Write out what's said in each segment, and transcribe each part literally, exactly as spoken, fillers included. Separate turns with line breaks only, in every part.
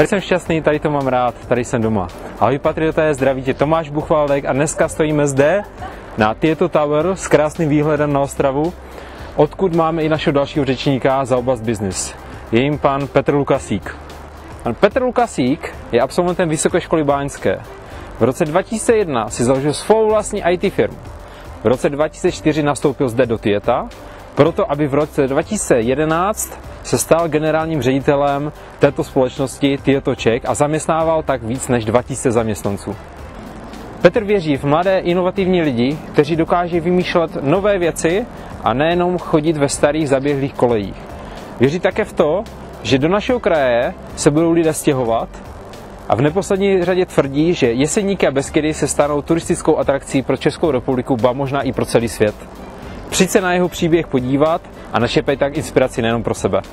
Tady jsem šťastný, tady to mám rád, tady jsem doma. Ahoj patrioté, zdraví tě Tomáš Buchvaldek a dneska stojíme zde na Tieto Tower s krásným výhledem na Ostravu, odkud máme i našeho dalšího řečníka za oblast business. Je jim pan Petr Lukasík. Pan Petr Lukasík je absolventem Vysoké školy báňské. V roce dva tisíce jedna si založil svou vlastní í té firmu. V roce dva tisíce čtyři nastoupil zde do Tieta, proto aby v roce dva tisíce jedenáct se stal generálním ředitelem této společnosti Tieto Czech a zaměstnával tak víc než dva tisíce zaměstnanců. Petr věří v mladé inovativní lidi, kteří dokáží vymýšlet nové věci a nejenom chodit ve starých zaběhlých kolejích. Věří také v to, že do našeho kraje se budou lidé stěhovat a v neposlední řadě tvrdí, že Jeseníky a Beskydy se stanou turistickou atrakcí pro Českou republiku, ba možná i pro celý svět. Přijď se na jeho příběh podívat a našepej tak inspiraci nejenom pro sebe.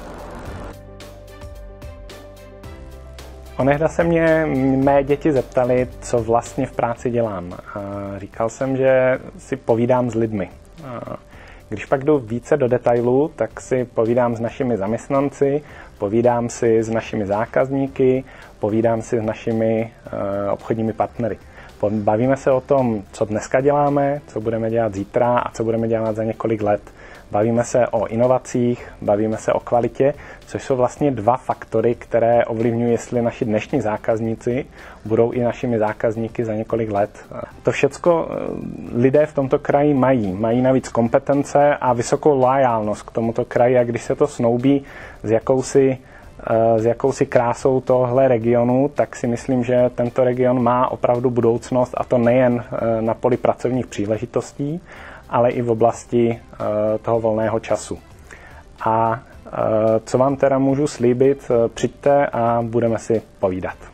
Onehda se mě mé děti zeptali, co vlastně v práci dělám. A říkal jsem, že si povídám s lidmi. A když pak jdu více do detailů, tak si povídám s našimi zaměstnanci, povídám si s našimi zákazníky, povídám si s našimi uh, obchodními partnery. Bavíme se o tom, co dneska děláme, co budeme dělat zítra a co budeme dělat za několik let. Bavíme se o inovacích, bavíme se o kvalitě, což jsou vlastně dva faktory, které ovlivňují, jestli naši dnešní zákazníci budou i našimi zákazníky za několik let. To všecko lidé v tomto kraji mají. Mají navíc kompetence a vysokou loajálnost k tomuto kraji a když se to snoubí s jakousi s jakousi krásou tohle regionu, tak si myslím, že tento region má opravdu budoucnost a to nejen na poli pracovních příležitostí, ale i v oblasti toho volného času. A co vám teda můžu slíbit, přijďte a budeme si povídat.